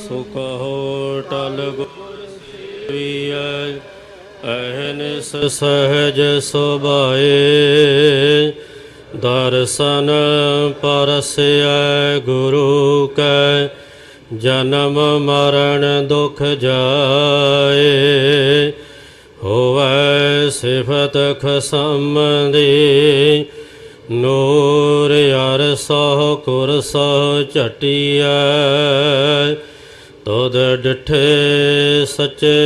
सुकहो टल गुरिया अहनिस सहज सुभाए दर्शन परस्या गुरु कै जन्म मरण दुख जाए होवै सिफत खसम दी नूर अर सह कुर सह झटिया तुद डिठे सच्चे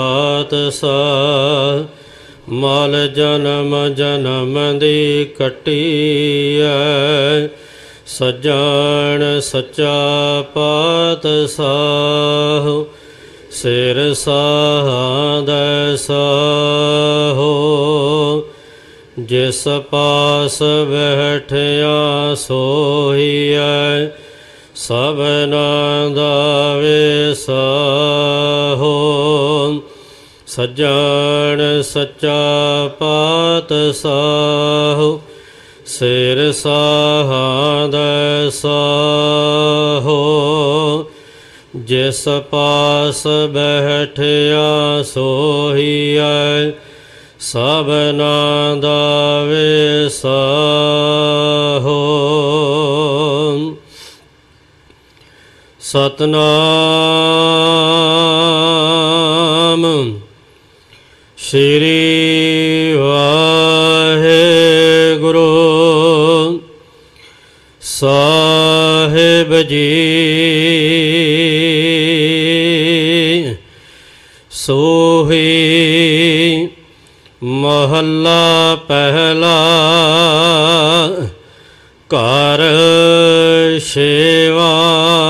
पातशाह मल जन्म जन्म दी कटिया सज्जन सच्चा पातशाह सिर साहाद साहो जिस पास बैठया सोहिया सबना दावे साहो सज्जन सच्चा पातशाह सिर साहाद साहो जिस पास बैठया सोहिया सबना दावे साहो सतनाम श्री वाहेगुरु साहिब जी सोही महला पहला कर सेवा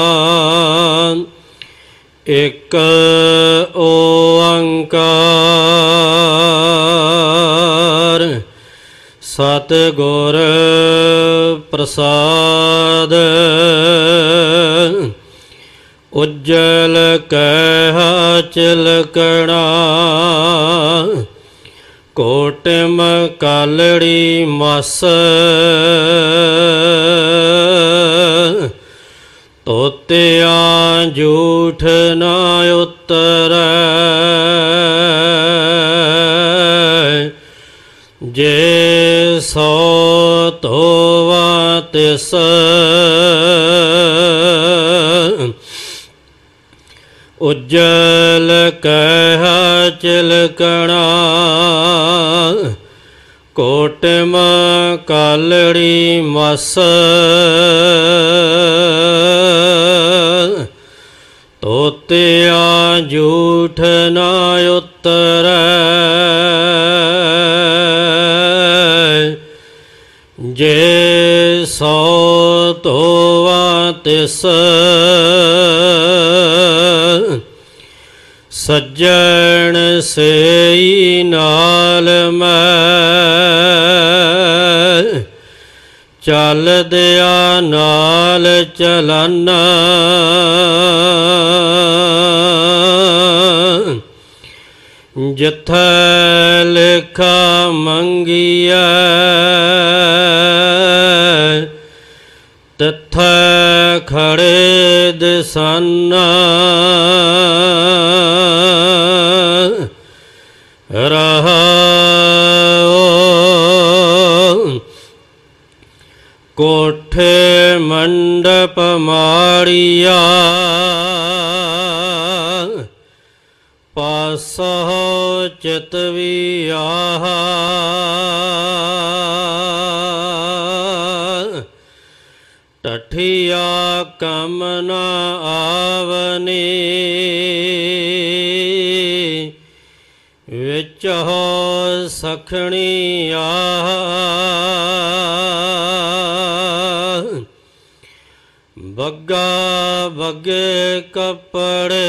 एक ओंकार सतगुर प्रसाद उज्जल कह चिलकणा कोटिम कालड़ी मस तोतिया झूठ न उतर जे सो तोवा तिस उज्जल कह चिलकणा कोटिम कालड़ी मस तोतिया झूठ न उतर जे सो तोवा तिस सज्जन सेई नाल मैं चल दिया नाल चलाना जिथे लिखा मंगिया तिथे खड़े दिसाना रहा कोठे मंडप माड़िया पासो चितविया टठिया कम न आवनी विच हो सखणी आह बग्गा बग्गे कपड़े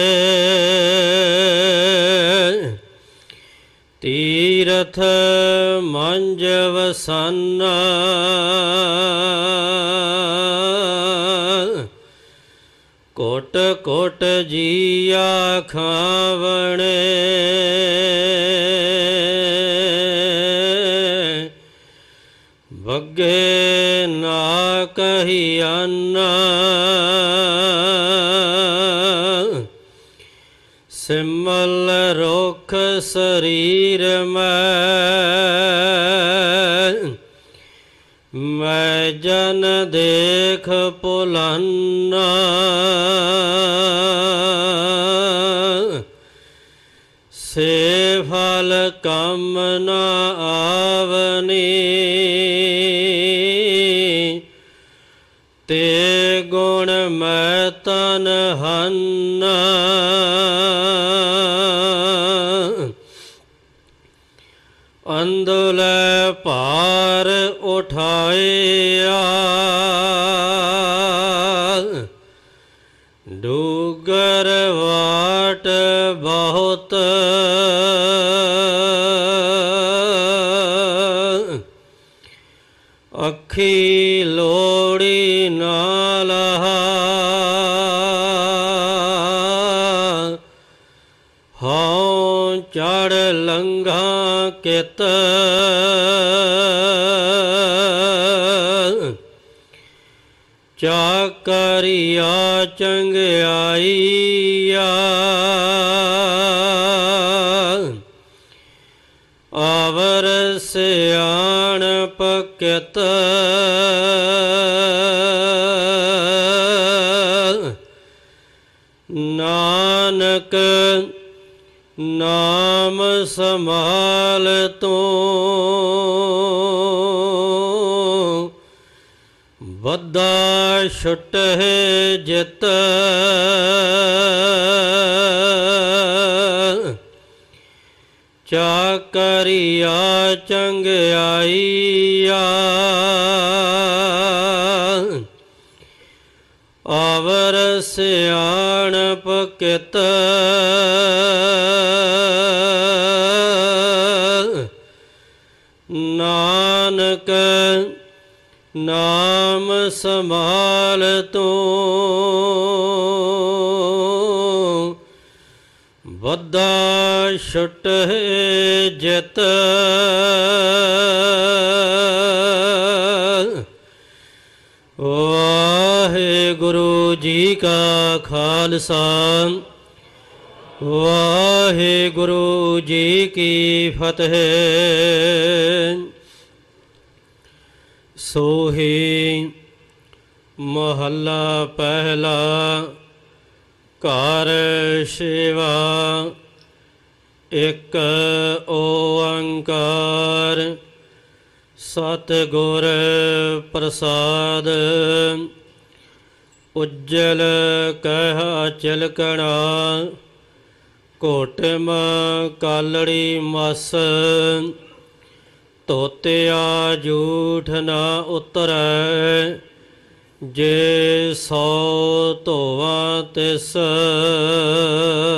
तीरथ मंज वसाना कोट कोट जिया खावणे बग्गे ना कहियाना ਸਿਮਲ ਰੁਖ ਸਰੀਰ ਮੈਂ ਜਨ ਦੇਖ ਭੁਲਾਨਾ ਸੇ ਫਲ ਕੰਮ ਨ ਆਵਨੀ ਤੇ ਗੁਣ ਮੈਂ ਤਨ ਹੰਨਾ ਅੰਦੁਲੈ ਭਾਰ ਉਠਾਇਆ ਡੂਗਰ ਵਾਟ ਬਹੁਤ ਅੱਖੀ ਲੋੜੀ ਨਾ ਲਹਾ ਹਉ ਚੜ ਲੰਘਾ ਕਿਤ ਚਾਕਰੀਆ ਚੰਗਿਆਈਆ ਆਵਰ ਸਿਆਣਪ ਕਿਤ ਨਾਨਕ ਨਾਮ ਸੰਭਾਲ ਤੂੰ ਵੱਧਾ ਛੁਟਹਿ ਜਿਤ ਚਾਕਰੀਆ ਚੰਗਿਆਈਆ ਆਵਰ ਸਿਆਣਪ ਕਿਤ ਨਾਨਕ ਨਾਮ ਸੰਭਾਲ ਤੂੰ ਵੱਧਾ ਛੁਟਹਿ ਜਿਤ ਵਾਹਿਗੁਰੂ ਜੀ ਕਾ ਖਾਲਸਾ ਵਾਹਿਗੁਰੂ ਜੀ ਕੀ ਫਤਿਹ। ਸੋਹੀ ਮਹੱਲਾ ਪਹਿਲਾ। ਘਰ ਸੇਵਾ ਇੱਕ ਓੰਕਾਰ ਸਤਿਗੁਰ ਪ੍ਰਸਾਦ। ਉਜਲ ਕਹਿ ਚਿਲਕਣਾ ਘੋਟਮ ਕਾਲੜੀ ਮਸ ਤੋਤਿਆ ਝੂਠ ਨਾ ਉਤਰੈ ਜੇ ਸੌ ਧੋਵਾ ਤਿਸ